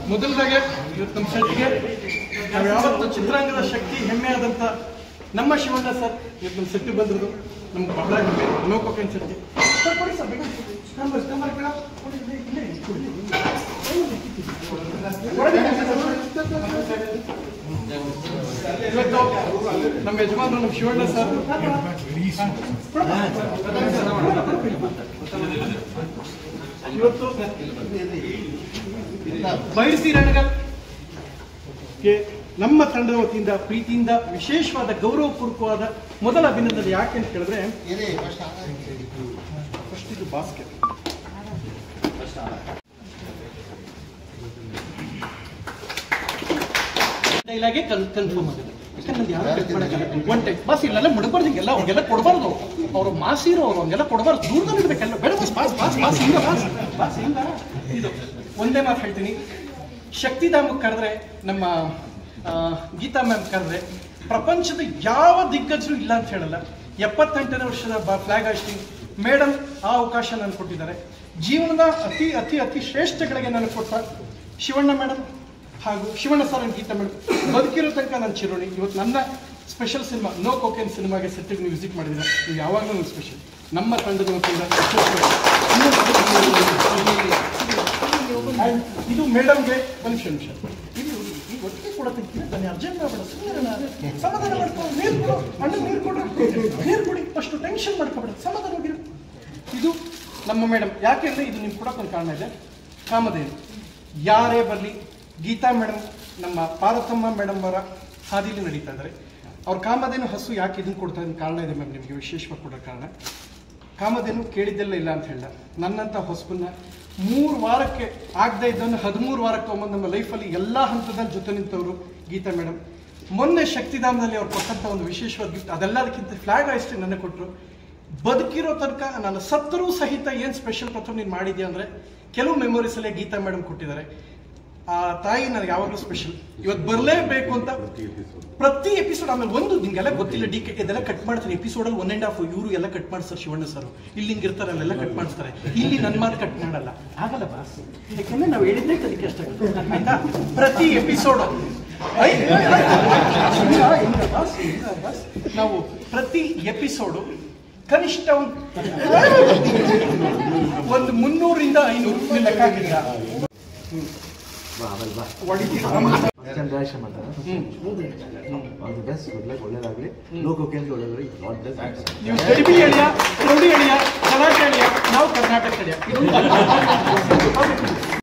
ಮೊದಲದಾಗೆ ಇವತ್ತು ನಮ್ಮ ಸೆಟ್ಗೆ ನಾವು ಯಾವತ್ತು ಚಿತ್ರಾಂಗದ ಶಕ್ತಿ ಹೆಮ್ಮೆ ಆದಂಥ ನಮ್ಮ ಶಿವಣ್ಣ ಸರ್ ಇವತ್ತು ನಮ್ಮ ಸೆಟ್ಗೆ ಬಂದಿರೋದು ನಮ್ಗೆ ಬಹಳ ಹೆಮ್ಮೆ. ನೋಕೋಕೇನು ಸೆಟ್ಗೆ ಸರ್ ಕೊಡಿ ಸರ್ ಬೇಗ ಇವತ್ತು ನಮ್ಮ ಯಜಮಾನರು ನಮ್ಮ ಶಿವಣ್ಣ ಸರ್ ಇವತ್ತು ಬಯಸಿ ರಣಗಲ್ಗೆ ನಮ್ಮ ತಂಡದ ವತಿಯಿಂದ ಪ್ರೀತಿಯಿಂದ ವಿಶೇಷವಾದ ಗೌರವಪೂರ್ವಕವಾದ ಮೊದಲ ಅಭಿನಂದನೆ. ಯಾಕೆ ಅಂತ ಕೇಳಿದ್ರೆ ಫಸ್ಟ್ ಇದು ಬಾಸ್ಕೆಟ್ ಡೈಲಾಗೆ ಕನ್ಫರ್ಮ್ ಆಗಿದೆ. ಒನ್ ಟೈಮ್ ಬಾಸ್ ಇಲ್ಲೆಲ್ಲ ಮುಡಬಾರ್ದು, ಹಿಂಗೆಲ್ಲ ಅವ್ರಿಗೆಲ್ಲ ಕೊಡಬಾರ್ದು. ಅವರು ಮಾಸಿರೋ ಅವ್ರು ಹಂಗೆಲ್ಲ ಕೊಡಬಾರ್ದು, ದೂರದಲ್ಲಿ ಇರ್ಬೇಕೆಲ್ಲ. ಬೇಡ ಬಾಸ್ ಬಾಸ್ ಬಾಸ್ ಬಾಸ್ ಹಿಂಗ ಬಾಸ್ ಬಾಸ್ ಹಿಂಗ. ಇದು ಒಂದೇ ಮಾತು ಹೇಳ್ತೀನಿ, ಶಕ್ತಿಧಾಮಕ್ಕೆ ಕರೆದ್ರೆ ನಮ್ಮ ಗೀತಾ ಮ್ಯಾಮ್ ಕರೆದ್ರೆ ಪ್ರಪಂಚದ ಯಾವ ದಿಗ್ಗಜರು ಇಲ್ಲ ಅಂತ ಹೇಳಲ್ಲ. 78ನೇ ವರ್ಷದ ಫ್ಲಾಗ್ ಹಾಸ್ಟಿಂಗ್ ಮೇಡಮ್ ಆ ಅವಕಾಶ ನನಗೆ ಕೊಟ್ಟಿದ್ದಾರೆ. ಜೀವನದ ಅತಿ ಅತಿ ಅತಿ ಶ್ರೇಷ್ಠಗಳಿಗೆ ನನಗೆ ಕೊಟ್ಟ ಶಿವಣ್ಣ ಮೇಡಮ್ ಹಾಗೂ Shivanna sir and Geetha madam ಬದುಕಿರೋ ತನಕ ನನ್ನ ಚಿರೋಣಿ. ಇವತ್ತು ನನ್ನ ಸ್ಪೆಷಲ್ ಸಿನಿಮಾ ನೋ ಕೋಕೇನ್ ಸಿನಿಮಾಗೆ ಸೆಟ್ಟಿಗೆ ನೀವು ವಿಸಿಟ್ ಮಾಡಿದ್ದೀರಾ. ನೀವು ಯಾವಾಗಲೂ ಒಂದು ಸ್ಪೆಷಲ್ ನಮ್ಮ ತಂಡದ ವತಿಯಿಂದ. ಇದು ಮೇಡಮ್ಗೆ ಒಂದು ನಿಮಿಷ ಇದು ಈ ಒಟ್ಟಿಗೆ ಕೊಡೋದಕ್ಕೆ ನಾನು ಅರ್ಜೆಂಟ್ ಮಾಡಬೇಡ, ಸಮಾಧಾನ ಮಾಡ್ಕೊಂಡು ನೀರು ಕೊಡು, ಅಣ್ಣ ನೀರು ಕೊಡ್ರಿ, ನೀರು ಕೊಡಿ, ಅಷ್ಟು ಟೆನ್ಷನ್ ಮಾಡ್ಕೊಬೇಡ, ಸಮಾಧಾನವಾಗಿರು. ಇದು ನಮ್ಮ ಮೇಡಮ್. ಯಾಕೆಂದರೆ ಇದು ನಿಮ್ಗೆ ಕೊಡೋಕೆ ಒಂದು ಕಾರಣ ಇದೆ. ಕಾಮಧೇನು ಯಾರೇ ಬರಲಿ, ಗೀತಾ ಮೇಡಮ್ ನಮ್ಮ ಪಾರ್ವತಮ್ಮ ಮೇಡಮ್ ಅವರ ಹಾದಿಲಿ ನಡೀತಾ ಇದ್ದಾರೆ. ಅವ್ರ ಕಾಮಧೇನು ಹಸು ಯಾಕೆ ಇದನ್ನು ಕೊಡ್ತಾ ಇದ್ದ ಕಾರಣ ಇದೆ ಮ್ಯಾಮ್, ನಿಮಗೆ ವಿಶೇಷವಾಗಿ ಕೊಡೋ ಕಾರಣ. ಕಾಮಧೇನು ಕೇಳಿದ್ದೆಲ್ಲ ಇಲ್ಲ ಅಂತ ಹೇಳಿದ. ನನ್ನಂಥ ಹೊಸಬನ್ನ 3 ವಾರಕ್ಕೆ ಆಗದೆ ಇದ್ದನ್ನು 13 ವಾರಕ್ಕೆ ತೊಗೊಂಬಂದು ನಮ್ಮ ಲೈಫಲ್ಲಿ ಎಲ್ಲ ಹಂತದಲ್ಲಿ ಜೊತೆ ನಿಂತವರು ಗೀತಾ ಮೇಡಮ್. ಮೊನ್ನೆ ಶಕ್ತಿಧಾಮದಲ್ಲಿ ಅವ್ರು ಕೊಟ್ಟಂಥ ಒಂದು ವಿಶೇಷವಾದ ಗಿಫ್ಟ್, ಅದೆಲ್ಲದಕ್ಕಿಂತ ಫ್ಲಾಗ್ ಹಾಯಿಸ್ಟಿ ನನಗೆ ಕೊಟ್ಟರು. ಬದುಕಿರೋ ತನಕ ನಾನು ಸತ್ತರೂ ಸಹಿತ ಏನು ಸ್ಪೆಷಲ್ ಪ್ರಥಮ ನೀನು ಮಾಡಿದ್ಯಾ ಅಂದರೆ ಕೆಲವು ಮೆಮೊರೀಸಲ್ಲೇ ಗೀತಾ ಮೇಡಮ್ ಕೊಟ್ಟಿದ್ದಾರೆ. ಆ ತಾಯಿ ನನಗೆ ಯಾವಾಗಲೂ ಸ್ಪೆಷಲ್. ಇವತ್ತು ಬರಲೇಬೇಕು ಅಂತ ಪ್ರತಿ ಎಪಿಸೋಡ್. ಆಮೇಲೆ ಒಂದು ನಿಮಗೆಲ್ಲ ಗೊತ್ತಿಲ್ಲ, ಡಿ ಕೆ ಇದೆಲ್ಲ ಕಟ್ ಮಾಡ್ತಾರೆ ಎಪಿಸೋಡಲ್ಲಿ 1.5 ಇವರು ಎಲ್ಲ ಕಟ್ ಮಾಡಿಸ್ತಾರೆ. ಶಿವಣ್ಣ ಸರ್ ಇಲ್ಲಿ ಹಿಂಗಿರ್ತಾರೆ, ಅಲ್ಲೆಲ್ಲ ಕಟ್ ಮಾಡಿಸ್ತಾರೆ. ಇಲ್ಲಿ ನನ್ನ ಮಾತು ಕಟ್ ಮಾಡಲ್ಲ, ಆಗಲ್ಲ ಬಾಸ್. ಯಾಕೆಂದ್ರೆ ನಾವು ಹೇಳಿದ್ರೆ ಅದಕ್ಕೆ ಅಷ್ಟ ಆಯ್ತಾ. ಪ್ರತಿ ಎಪಿಸೋಡು ನಾವು ಪ್ರತಿ ಎಪಿಸೋಡು ಕನಿಷ್ಠ ಒಂದು 300ರಿಂದ 500 ಲೆಕ್ಕ ಹಾಕಿಲ್ಲ. ಒಳ್ಳೇದಾಗ್ಲಿ. ಲೋಕಕ್ಕೆ ಒಳ್ಳೇದಾಗ್ಲಿ. ನೀವು ಗಡಿಬಿ ಹೇಳಿಯ, ರೌಡಿ ಹೇಳಿಯ, ಗಲಾಟೆ ಹೇಳಿಯ, ನಾವು ಕರ್ನಾಟಕ ಹೇಳಿಯ.